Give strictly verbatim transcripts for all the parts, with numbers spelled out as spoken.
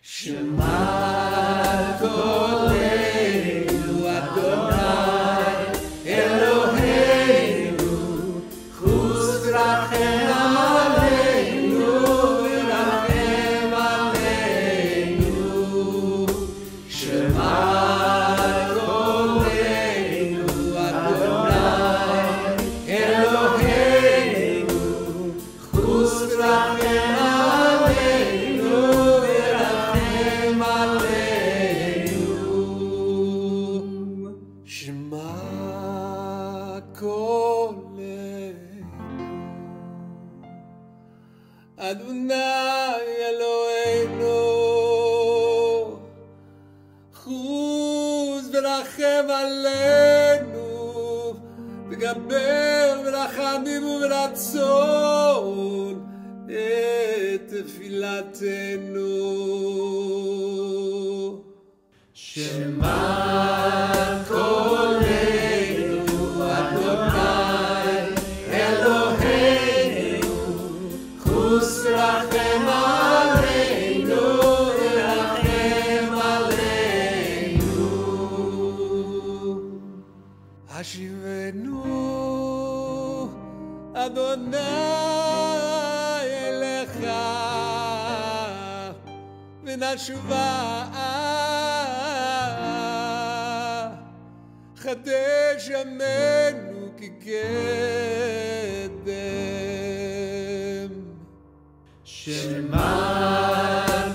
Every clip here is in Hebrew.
שמע קולנו אדוני אלוהינו חוס רחם עלינו ורחם עלינו שמע קולנו אדוני אלוהינו חוס רחם אדוני אלוהינו חוס ורחם עלינו וגבר ורחמים ורצון את תפילתנו שמע קולנו אדוני אלוהינו חוס רחם עלינו ורחם עלינו השיבנו אדוני אליך ונשובה חדש ימינו כקדם שמע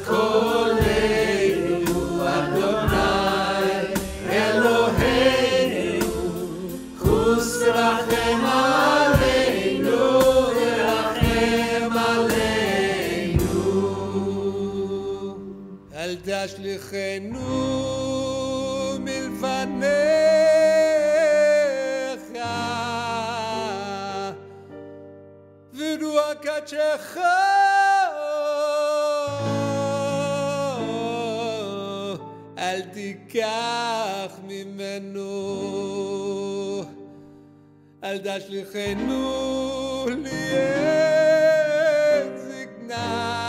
קולנו אדוני אלוהינו חוס רחם עלינו ורחם עלינו אל תשליכנו מלפניך ורוח קודשך אל תיקח ממנו אל תשליכנו לעת זקנה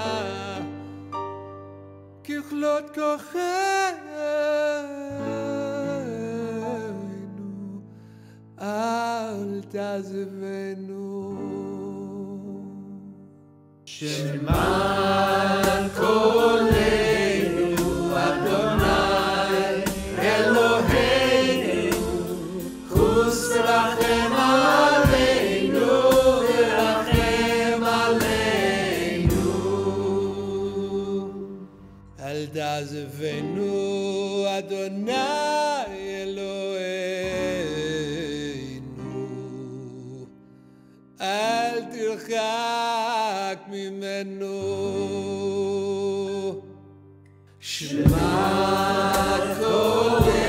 ככלות כוחנו אל תעזבנו שמע קולנו אדוני אלוהינו חוס רחם עלינו ורחם עלינו אל תעזבנו אדוני אלוהינו אל תרחק ממנו שמע קולנו